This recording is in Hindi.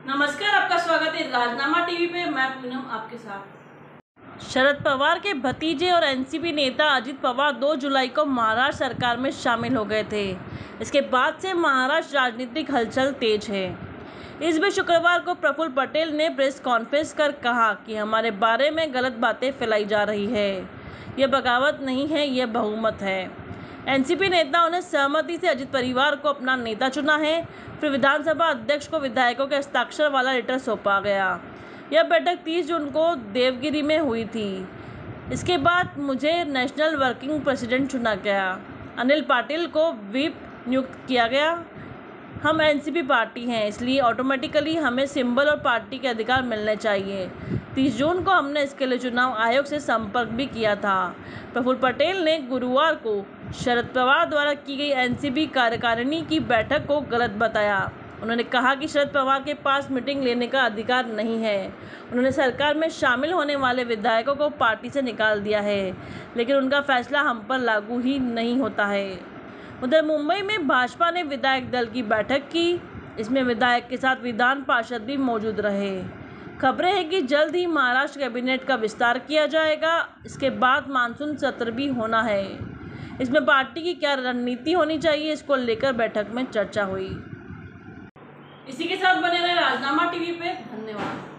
नमस्कार, आपका स्वागत है राजनामा टीवी पे। मैं पूनम आपके साथ। शरद पवार के भतीजे और एनसीपी नेता अजित पवार 2 जुलाई को महाराष्ट्र सरकार में शामिल हो गए थे। इसके बाद से महाराष्ट्र राजनीतिक हलचल तेज है। इस बीच शुक्रवार को प्रफुल्ल पटेल ने प्रेस कॉन्फ्रेंस कर कहा कि हमारे बारे में गलत बातें फैलाई जा रही है। यह बगावत नहीं है, यह बहुमत है। एनसीपी नेताओं ने सहमति से अजित परिवार को अपना नेता चुना है। फिर विधानसभा अध्यक्ष को विधायकों के हस्ताक्षर वाला लेटर सौंपा गया। यह बैठक 30 जून को देवगिरी में हुई थी। इसके बाद मुझे नेशनल वर्किंग प्रेसिडेंट चुना गया। अनिल पाटिल को व्हिप नियुक्त किया गया। हम एनसीपी पार्टी हैं, इसलिए ऑटोमेटिकली हमें सिंबल और पार्टी के अधिकार मिलने चाहिए। 30 जून को हमने इसके लिए चुनाव आयोग से संपर्क भी किया था। प्रफुल्ल पटेल ने गुरुवार को शरद पवार द्वारा की गई एनसीपी कार्यकारिणी की बैठक को गलत बताया। उन्होंने कहा कि शरद पवार के पास मीटिंग लेने का अधिकार नहीं है। उन्होंने सरकार में शामिल होने वाले विधायकों को पार्टी से निकाल दिया है, लेकिन उनका फैसला हम पर लागू ही नहीं होता है। उधर मुंबई में भाजपा ने विधायक दल की बैठक की। इसमें विधायक के साथ विधान पार्षद भी मौजूद रहे। खबरें हैं कि जल्द ही महाराष्ट्र कैबिनेट का विस्तार किया जाएगा। इसके बाद मानसून सत्र भी होना है। इसमें पार्टी की क्या रणनीति होनी चाहिए, इसको लेकर बैठक में चर्चा हुई। इसी के साथ बने रहे राजनामा टीवी पे। धन्यवाद।